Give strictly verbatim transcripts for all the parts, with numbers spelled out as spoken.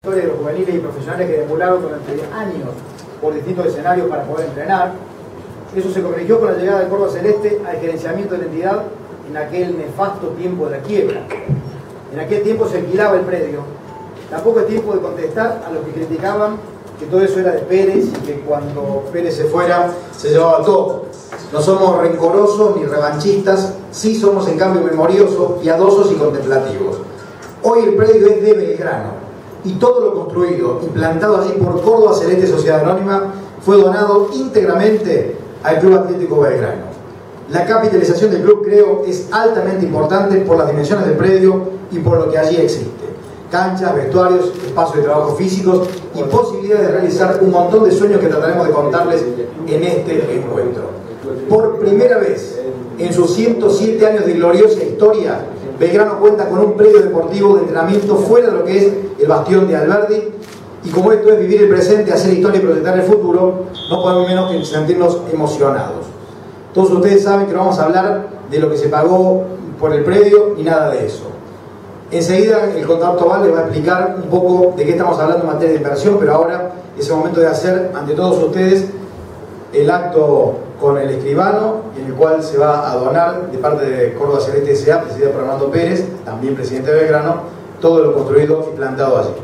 de los juveniles y profesionales que deambularon durante años por distintos escenarios para poder entrenar. Eso se corrigió con la llegada del Córdoba Celeste al gerenciamiento de la entidad en aquel nefasto tiempo de la quiebra. En aquel tiempo se alquilaba el predio. Tampoco es tiempo de contestar a los que criticaban que todo eso era de Pérez y que cuando Pérez se fuera se llevaba todo. No somos rencorosos ni revanchistas, sí somos en cambio memoriosos, piadosos y contemplativos. Hoy el predio es de Belgrano y todo lo construido y plantado allí por Córdoba Celeste Sociedad Anónima fue donado íntegramente al Club Atlético Belgrano. La capitalización del club, creo, es altamente importante por las dimensiones del predio y por lo que allí existe. Canchas, vestuarios, espacios de trabajo físicos y posibilidades de realizar un montón de sueños que trataremos de contarles en este encuentro. Por primera vez en sus ciento siete años de gloriosa historia, Belgrano cuenta con un predio deportivo de entrenamiento fuera de lo que es el bastión de Alberdi, y como esto es vivir el presente, hacer historia y proyectar el futuro, no podemos menos que sentirnos emocionados. Todos ustedes saben que no vamos a hablar de lo que se pagó por el predio y nada de eso. Enseguida el contador Tobal les va a explicar un poco de qué estamos hablando en materia de inversión, pero ahora es el momento de hacer ante todos ustedes el acto con el escribano, en el cual se va a donar de parte de Córdoba Celeste S A, presidida por Armando Pérez, también presidente de Belgrano, todo lo construido y plantado allí.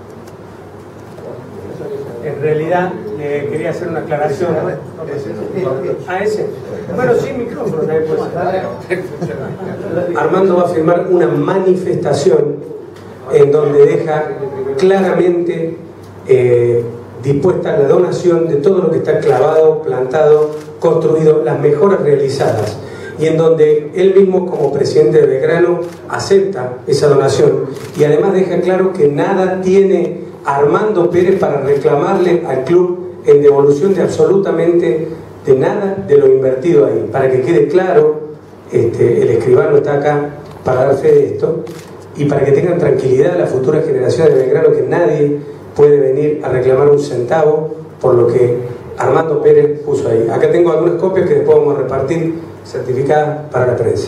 En realidad, eh, quería hacer una aclaración. ¿A ese? Bueno, sí, micrófono también puede ser. Armando va a firmar una manifestación en donde deja claramente eh, dispuesta la donación de todo lo que está clavado, plantado, construido, las mejoras realizadas, y en donde él mismo como presidente de Belgrano acepta esa donación y además deja claro que nada tiene Armando Pérez para reclamarle al club en devolución de absolutamente de nada de lo invertido ahí. Para que quede claro, este, el escribano está acá para dar fe de esto y para que tengan tranquilidad las futuras generaciones de Belgrano, que nadie puede venir a reclamar un centavo por lo que Armando Pérez puso ahí. Acá tengo algunas copias que después vamos a repartir certificadas para la prensa.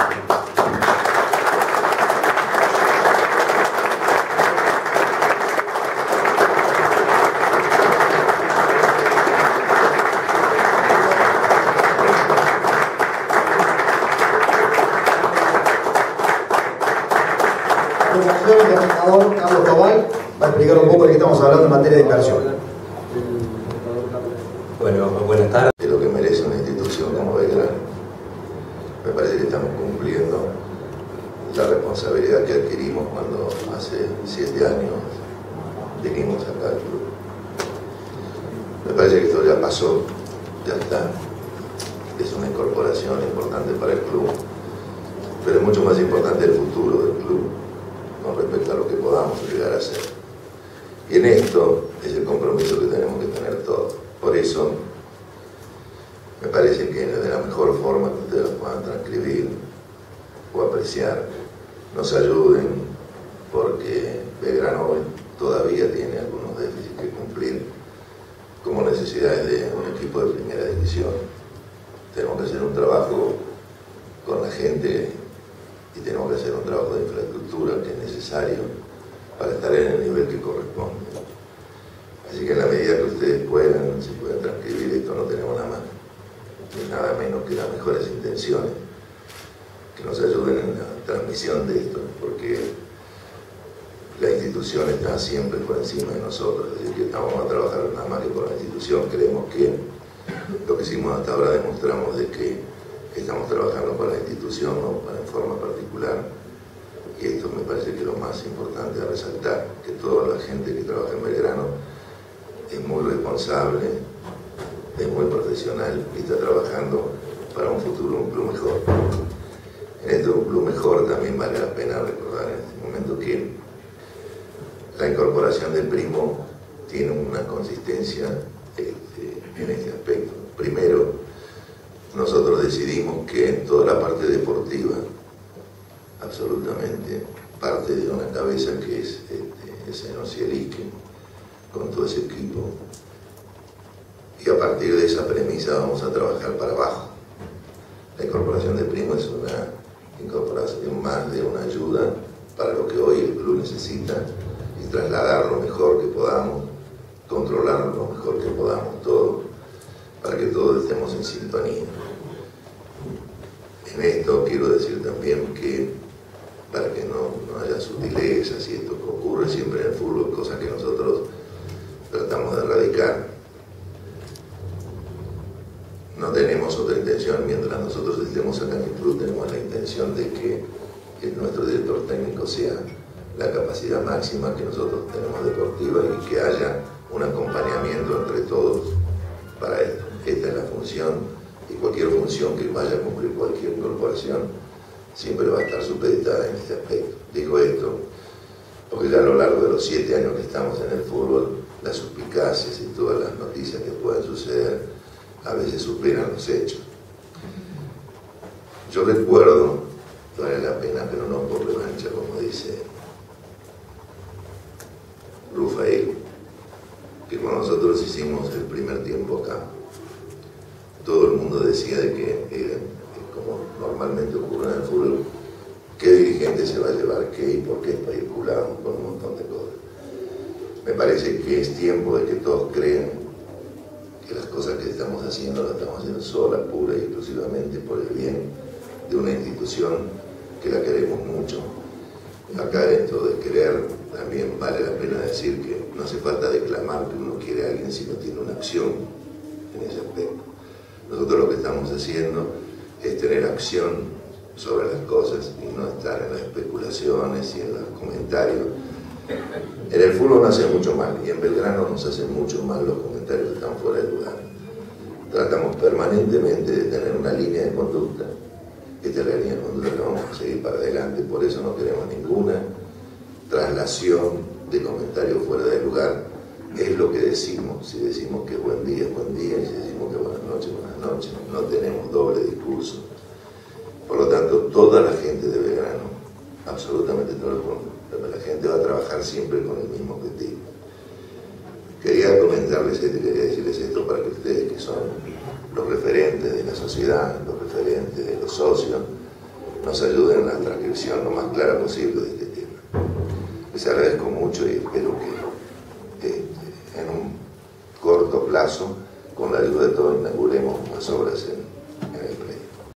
El gobernador Carlos Tobal va a explicar un poco de qué estamos hablando en materia de inversión. Bueno, buenas tardes. De lo que merece una institución como Belgrano. Me parece que estamos cumpliendo la responsabilidad que adquirimos cuando hace siete años vinimos acá al club. Me parece que esto ya pasó, ya está. Es una incorporación importante para el club, pero es mucho más importante el futuro del club con respecto a lo que podamos llegar a hacer. Y en esto es el compromiso que tenemos que tener todos. Por eso me parece que de la mejor forma que ustedes lo puedan transcribir o apreciar, nos ayuden, porque Belgrano hoy todavía tiene algunos déficits que cumplir, como necesidades de un equipo de primera división. Tenemos que hacer un trabajo con la gente y tenemos que hacer un trabajo de infraestructura que es necesario para estar en el nivel que corresponde. Así que en la medida que ustedes puedan, se puedan transcribir esto, no tenemos nada más, ni nada menos que las mejores intenciones que nos ayuden en la transmisión de esto, porque la institución está siempre por encima de nosotros, es decir, que estamos a trabajar nada más que por la institución. Creemos que lo que hicimos hasta ahora demostramos de que estamos trabajando para la institución, no para en forma particular, y esto me parece que es lo más importante de resaltar, que toda la gente que trabaja en Belgrano es muy responsable, es muy profesional y está trabajando para un futuro, un club mejor. En este un club mejor también vale la pena recordar en este momento que la incorporación del Primo tiene una consistencia este, en este aspecto. Primero, nosotros decidimos que en toda la parte deportiva, absolutamente, parte de una cabeza que es este, ese Nocielisque, con todo ese equipo, y a partir de esa premisa vamos a trabajar para abajo. La incorporación de Primo es una incorporación más de una ayuda para lo que hoy el club necesita y trasladarlo en sintonía. En esto quiero decir también que, para que no, no haya sutilezas y esto que ocurre siempre en el fútbol, cosas que nosotros tratamos de erradicar, no tenemos otra intención. Mientras nosotros estemos acá en el club, tenemos la intención de que, que nuestro director técnico sea la capacidad máxima que nosotros tenemos deportiva y que haya un acompañamiento entre todos para esto. Esta es la función, y cualquier función que vaya a cumplir cualquier corporación siempre va a estar supeditada en este aspecto. Digo esto porque ya a lo largo de los siete años que estamos en el fútbol, las suspicacias y todas las noticias que pueden suceder a veces superan los hechos. Yo recuerdo, vale la pena, pero no por revancha, como dice Rufael, que cuando nosotros hicimos el primer tiempo acá, todo el mundo decía de que, eh, como normalmente ocurre en el fútbol, qué dirigente se va a llevar qué y por qué especulamos con un montón de cosas. Me parece que es tiempo de que todos crean que las cosas que estamos haciendo las estamos haciendo sola, pura y exclusivamente por el bien de una institución que la queremos mucho. Acá dentro de querer también vale la pena decir que no hace falta declamar que uno quiere a alguien si no tiene una acción en ese aspecto. Nosotros lo que estamos haciendo es tener acción sobre las cosas y no estar en las especulaciones y en los comentarios. En el fútbol nos hace mucho mal, y en Belgrano nos hacen mucho mal los comentarios que están fuera de lugar. Tratamos permanentemente de tener una línea de conducta. Esta es la línea de conducta que vamos a seguir para adelante, por eso no queremos ninguna traslación de comentarios fuera de lugar. Es lo que decimos. Si decimos que buen día es buen día, y si decimos que buenas noches, buenas noches, no tenemos doble discurso. Por lo tanto, toda la gente de Belgrano, absolutamente toda la gente va a trabajar siempre con el mismo objetivo. Quería comentarles esto, quería decirles esto para que ustedes, que son los referentes de la sociedad, los referentes de los socios, nos ayuden en la transcripción lo más clara posible de este tema. Les agradezco mucho y espero que eh, en un corto plazo, con la ayuda de todos, inauguremos más obras en